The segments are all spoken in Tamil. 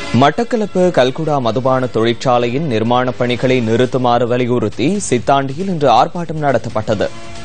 மட்டக்களப்பு கல்குடா மதுபான தொழிற்சாலையின் நிர்மாணப் பணிகளை நிறுத்துமாறு வலியுறுத்தி சித்தாண்டியில் இன்று ஆர்ப்பாட்டம் நடத்தப்பட்டது.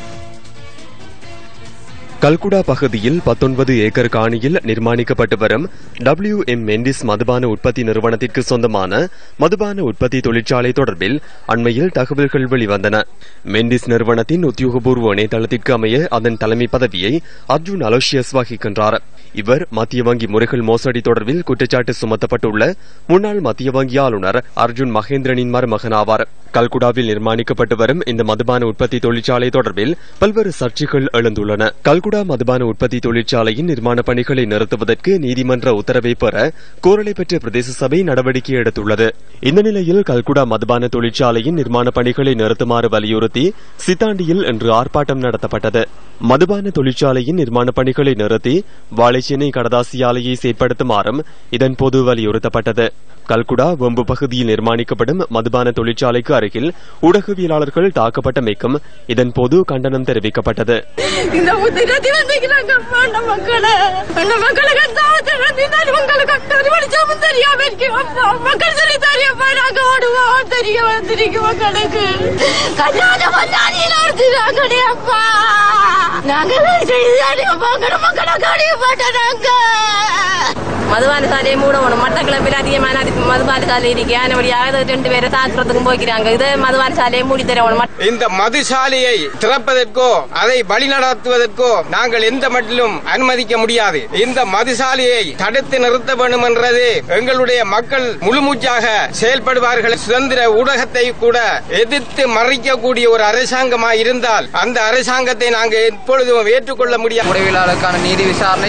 கல்குடா பகுதியில் 19 ஏக்கர் காணியில் நிர்மாணிக்கப்பட்டு வரும் WM மெண்டிஸ் மதுபான உற்பத்தி நிறுவனத்திற்கு சொந்தமான மதுபான உற்பத்தி தொழிற்சாலை தொடர்பில் அண்மையில் தகவல்கள் வெளிவந்தன. மெண்டிஸ் நிறுவனத்தின் உத்தியோகபூர்வ இணையதளத்திற்கு அமைய அதன் தலைமை பதவியை அர்ஜுன் அலோசியஸ் வகிக்கின்றார். இவர் மத்திய வங்கி முறைகள் மோசடி தொடர்பில் குற்றச்சாட்டு சுமத்தப்பட்டுள்ள முன்னாள் மத்திய வங்கி ஆளுநர் அர்ஜுன் மகேந்திரனின் மருமகன் ஆவார். கல்குடாவில் நிர்மாணிக்கப்பட்டு வரும் இந்த மதுபான உற்பத்தி தொழிற்சாலை தொடர்பில் பல்வேறு சர்ச்சைகள் எழுந்துள்ளன. கல்குடா மதுபான உற்பத்தி தொழிற்சாலையின் நிர்மாண பணிகளை நிறுத்துவதற்கு நீதிமன்ற உத்தரவை பெற கோரலை பெற்ற பிரதேச சபை நடவடிக்கை எடுத்துள்ளது. இந்த நிலையில் கல்குடா மதுபான தொழிற்சாலையின் நிர்மாண பணிகளை நிறுத்துமாறு வலியுறுத்தி சித்தாண்டியில் இன்று ஆர்ப்பாட்டம் நடத்தப்பட்டது. மதுபான தொழிற்சாலையின் நிர்மாண பணிகளை நிறுத்தி வாழைச்சேனை கடதாசி ஆலையை செயற்படுத்துமாறும் இதன்போது வலியுறுத்தப்பட்டது. கல்குடா வெம்பு பகுதியில் நிர்மாணிக்கப்படும் மதுபான தொழிற்சாலைக்கு அருகில் ஊடகவியலாளர்கள் தாக்கப்பட்டமைக்கும் இதன்போது கண்டனம் தெரிவிக்கப்பட்டது. மதுபான சாலையை மூடணும். மட்டக்களப்பில் அதிகமான மதுபான சாலை இருக்கு. ஆனபடியாக 2 பேரை தாக்குறதுக்கும் போய்க்கிறாங்க. இது மதுபான சாலையை மூடி தரணும். இந்த மது சாலையை திறப்பதற்கோ அதை வழிநடத்துவதற்கோ நாங்கள் எந்த மட்டிலும் அனுமதிக்க முடியாது. இந்த மது சாலையை தடுத்து நிறுத்த வேண்டும் என்றது எங்களுடைய மக்கள் முழுமூச்சாக செயல்படுவார்கள். சுதந்திர ஊடகத்தை கூட எதிர்த்து மறைக்கக்கூடிய ஒரு அரசாங்கமாக இருந்தால் அந்த அரசாங்கத்தை நாங்கள் எப்பொழுதும் ஏற்றுக்கொள்ள முடியாது. உடவியலாளருக்கான நீதி விசாரணை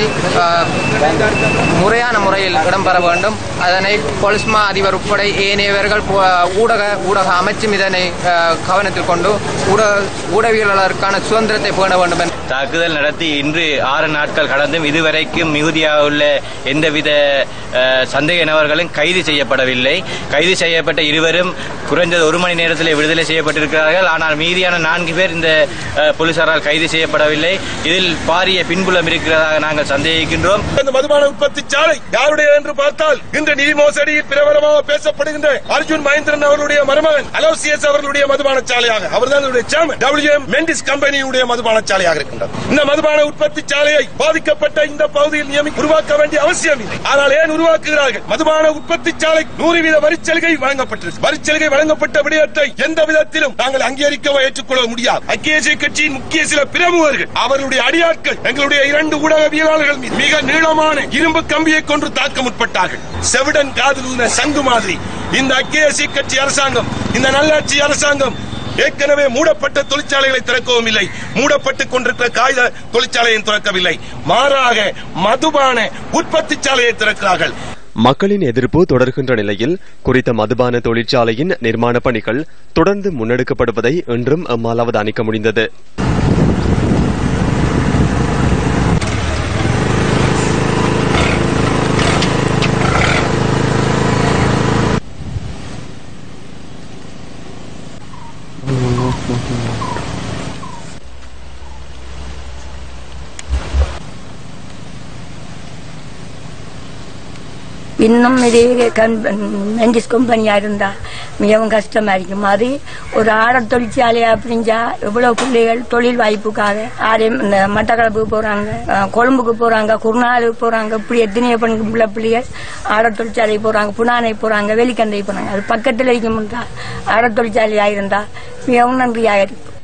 முறையான முறையில் இடம்பெற வேண்டும். அதனை பொலிஸ்மா அதிபர் உட்பட ஏனையவர்கள் ஊடக அமைச்சும் இதனை கவனத்தில் கொண்டு ஊடகவியலாளருக்கான சுதந்திரத்தை பேண வேண்டும். தாக்குதல் நடத்தி இன்று 6 நாட்கள் கடந்தும் இதுவரைக்கும் மிகுதியாக உள்ள எந்தவித சந்தேக நபர்களும் கைது செய்யப்படவில்லை. கைது செய்யப்பட்ட இருவரும் குறைந்தது 1 மணி நேரத்தில் விடுதலை செய்யப்பட்டிருக்கிறார்கள். ஆனால் மீதியான 4 பேர் இந்த போலீசாரால் கைது செய்யப்படவில்லை. இதில் பாரிய பின்புலம் இருக்கிறதாக நாங்கள் சந்தேகிக்கின்றோம். இந்த மதுபான உற்பத்தி சாலை யாருடைய என்று பார்த்தால் இந்த நிதி மோசடியில் பிரபலமாக பேசப்படுகின்ற அர்ஜுன் மகேந்திரன் அவர்களுடைய மருமகன் அலோசியஸ் அவர்களுடைய மதுபான சாலையாக அவர்தான் WM மெண்டிஸ் கம்பெனியுடைய மதுபான சாலையாக இருக்கின்றது. இந்த மதுபான உற்பத்தி சாலையை பாதிக்கப்பட்ட இந்த பகுதியில் உருவாக்க வேண்டிய அவசியம் இல்லை. ஆனால் ஏன் உருவாக்குகிறார்கள்? மதுபான உற்பத்தி சாலை 100% வரிச்சலுகை வழங்கப்பட்டிருக்கு. வரிச்சலுகை வழங்கப்பட்ட விடயத்தை எந்த விதத்திலும் நாங்கள் அங்கீகரிக்கவோ ஏற்றுக்கொள்ள முடியாது. ஐக்கிய தேசிய கட்சியின் முக்கிய சில பிரமுகர்கள் அவர்களுடைய அடியாட்கள் எங்களுடைய 2 ஊடகவியலாளர்கள் மீது மிக நீளமான இரும்பு கம்பியை கொண்டு தாக்க முற்பட்டார்கள். செவிடன் காதல் சங்கு மாதிரி இந்த ஐக்கிய தேசிய கட்சி அரசாங்கம், இந்த நல்லாட்சி அரசாங்கம் ஏற்கனவே மூடப்பட்ட தொழிற்சாலைகளை திறக்கவும் இல்லை, மூடப்பட்டுக் கொண்டிருக்கிற காகித தொழிற்சாலையை திறக்கவில்லை. மாறாக மதுபான உற்பத்தி சாலையை திறக்கிறார்கள். மக்களின் எதிர்ப்பு தொடர்கின்ற நிலையில் குறித்த மதுபான தொழிற்சாலையின் நிர்மாண பணிகள் தொடர்ந்து முன்னெடுக்கப்படுவதை இன்றும் எம்மால் அவதானிக்க முடிந்தது. இன்னும் இதே மெண்டிஸ் கம்பெனியா இருந்தா மிகவும் கஷ்டமா இருக்கும். அது ஒரு ஆடர் தொழிற்சாலையா அப்படிஞ்சா எவ்வளவு பிள்ளைகள் தொழில் வாய்ப்புக்காக மட்டக்களப்புக்கு போறாங்க, கொழும்புக்கு போறாங்க, குருநாளுக்கு போறாங்க. இப்படி எத்தனையோ பிள்ளைகள் ஆடர் தொழிற்சாலை போறாங்க, புனானை போறாங்க, வெளிக்கந்தை போறாங்க. அது பக்கத்தில் இருக்கும் ஆடர் தொழிற்சாலையா இருந்தா மிகவும் நன்றியாக இருக்கும்.